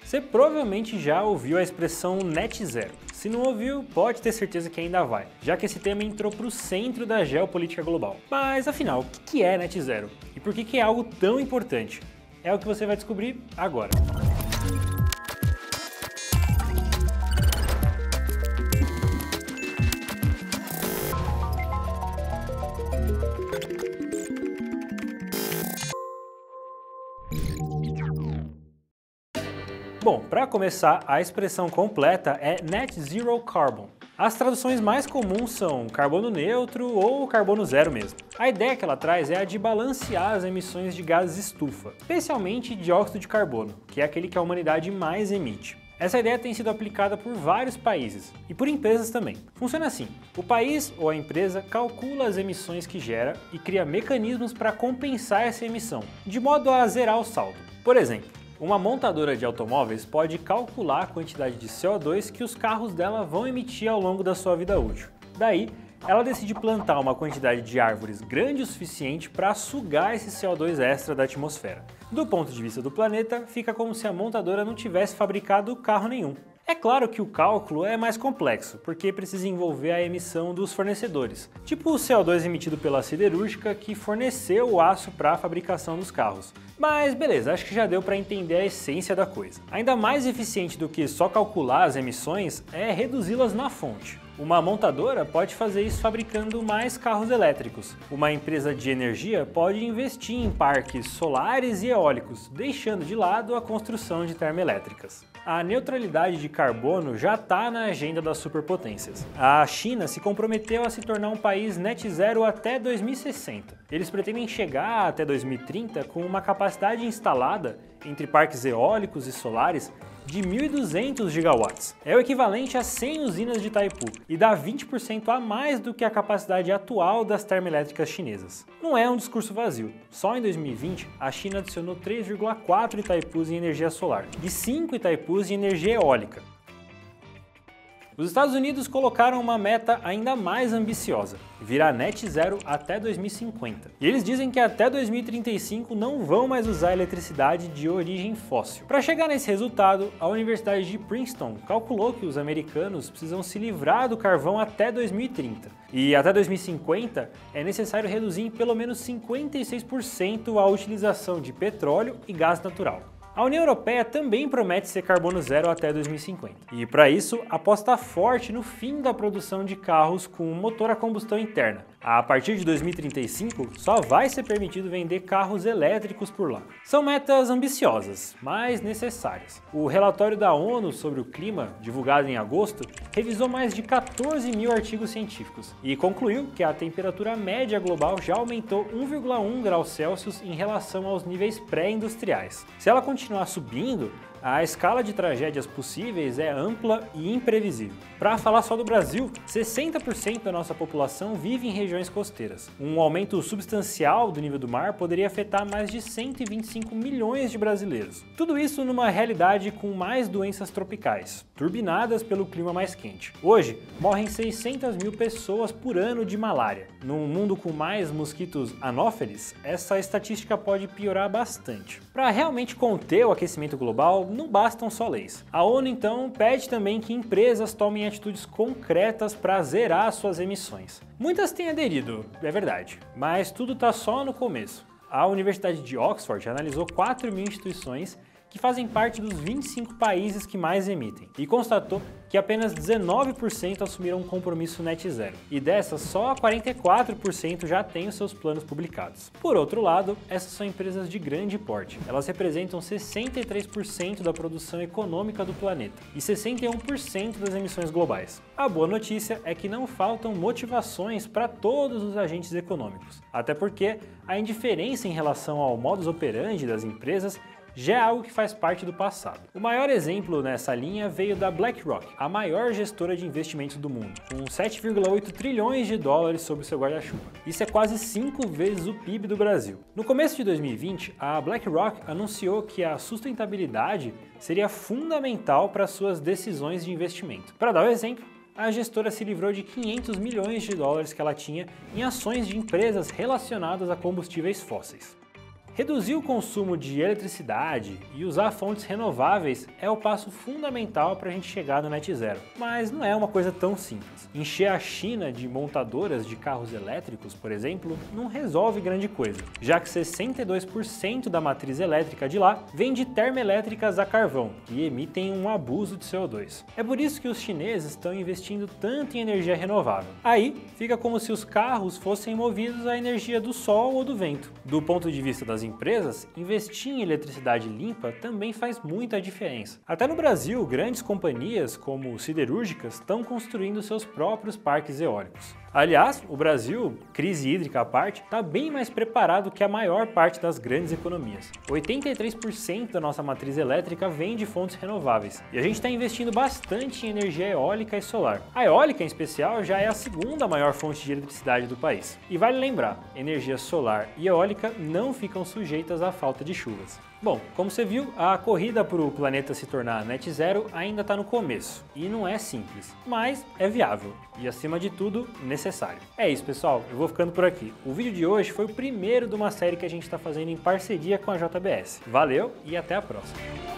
Você provavelmente já ouviu a expressão net zero. Se não ouviu, pode ter certeza que ainda vai, já que esse tema entrou para o centro da geopolítica global. Mas afinal, o que é net zero? E por que é algo tão importante? É o que você vai descobrir agora. Bom, para começar, a expressão completa é Net Zero Carbon. As traduções mais comuns são carbono neutro ou carbono zero mesmo. A ideia que ela traz é a de balancear as emissões de gases estufa, especialmente dióxido de carbono, que é aquele que a humanidade mais emite. Essa ideia tem sido aplicada por vários países e por empresas também. Funciona assim: o país ou a empresa calcula as emissões que gera e cria mecanismos para compensar essa emissão, de modo a zerar o saldo. Por exemplo, uma montadora de automóveis pode calcular a quantidade de CO2 que os carros dela vão emitir ao longo da sua vida útil. Daí, ela decide plantar uma quantidade de árvores grande o suficiente para sugar esse CO2 extra da atmosfera. Do ponto de vista do planeta, fica como se a montadora não tivesse fabricado carro nenhum. É claro que o cálculo é mais complexo, porque precisa envolver a emissão dos fornecedores, tipo o CO2 emitido pela siderúrgica que forneceu o aço para a fabricação dos carros. Mas beleza, acho que já deu para entender a essência da coisa. Ainda mais eficiente do que só calcular as emissões é reduzi-las na fonte. Uma montadora pode fazer isso fabricando mais carros elétricos. Uma empresa de energia pode investir em parques solares e eólicos, deixando de lado a construção de termoelétricas. A neutralidade de carbono já está na agenda das superpotências. A China se comprometeu a se tornar um país net zero até 2060. Eles pretendem chegar até 2030 com uma capacidade instalada entre parques eólicos e solares de 1.200 gigawatts. É o equivalente a 100 usinas de Itaipu e dá 20% a mais do que a capacidade atual das termoelétricas chinesas. Não é um discurso vazio. Só em 2020, a China adicionou 3,4 Itaipus em energia solar e 5 Itaipus em energia eólica. Os Estados Unidos colocaram uma meta ainda mais ambiciosa, virar net zero até 2050. E eles dizem que até 2035 não vão mais usar eletricidade de origem fóssil. Para chegar nesse resultado, a Universidade de Princeton calculou que os americanos precisam se livrar do carvão até 2030. E até 2050 é necessário reduzir em pelo menos 56% a utilização de petróleo e gás natural. A União Europeia também promete ser carbono zero até 2050. E para isso, aposta forte no fim da produção de carros com motor a combustão interna. A partir de 2035, só vai ser permitido vender carros elétricos por lá. São metas ambiciosas, mas necessárias. O relatório da ONU sobre o clima, divulgado em agosto, revisou mais de 14 mil artigos científicos e concluiu que a temperatura média global já aumentou 1,1 graus Celsius em relação aos níveis pré-industriais. Se ela continuar subindo, a escala de tragédias possíveis é ampla e imprevisível. Para falar só do Brasil, 60% da nossa população vive em regiões costeiras. Um aumento substancial do nível do mar poderia afetar mais de 125 milhões de brasileiros. Tudo isso numa realidade com mais doenças tropicais, turbinadas pelo clima mais quente. Hoje, morrem 600 mil pessoas por ano de malária. Num mundo com mais mosquitos anófeles, essa estatística pode piorar bastante. Para realmente conter o aquecimento global, não bastam só leis. A ONU, então, pede também que empresas tomem atitudes concretas para zerar suas emissões. Muitas têm aderido, é verdade, mas tudo está só no começo. A Universidade de Oxford analisou 4.000 instituições que fazem parte dos 25 países que mais emitem, e constatou que apenas 19% assumiram um compromisso net zero, e dessas só 44% já têm os seus planos publicados. Por outro lado, essas são empresas de grande porte. Elas representam 63% da produção econômica do planeta e 61% das emissões globais. A boa notícia é que não faltam motivações para todos os agentes econômicos, até porque a indiferença em relação ao modus operandi das empresas já é algo que faz parte do passado. O maior exemplo nessa linha veio da BlackRock, a maior gestora de investimentos do mundo, com 7,8 trilhões de dólares sob seu guarda-chuva. Isso é quase 5 vezes o PIB do Brasil. No começo de 2020, a BlackRock anunciou que a sustentabilidade seria fundamental para suas decisões de investimento. Para dar um exemplo, a gestora se livrou de 500 milhões de dólares que ela tinha em ações de empresas relacionadas a combustíveis fósseis. Reduzir o consumo de eletricidade e usar fontes renováveis é o passo fundamental para a gente chegar no Net Zero. Mas não é uma coisa tão simples. Encher a China de montadoras de carros elétricos, por exemplo, não resolve grande coisa, já que 62% da matriz elétrica de lá vem de termoelétricas a carvão, que emitem um abuso de CO2. É por isso que os chineses estão investindo tanto em energia renovável. Aí fica como se os carros fossem movidos à energia do sol ou do vento. Do ponto de vista das empresas, investir em eletricidade limpa também faz muita diferença. Até no Brasil, grandes companhias como siderúrgicas estão construindo seus próprios parques eólicos. Aliás, o Brasil, crise hídrica à parte, está bem mais preparado que a maior parte das grandes economias. 83% da nossa matriz elétrica vem de fontes renováveis e a gente está investindo bastante em energia eólica e solar. A eólica, em especial, já é a segunda maior fonte de eletricidade do país. E vale lembrar, energia solar e eólica não ficam sujeitas à falta de chuvas. Bom, como você viu, a corrida para o planeta se tornar net zero ainda está no começo e não é simples, mas é viável e, acima de tudo, necessário. É isso, pessoal, eu vou ficando por aqui. O vídeo de hoje foi o primeiro de uma série que a gente está fazendo em parceria com a JBS. Valeu e até a próxima!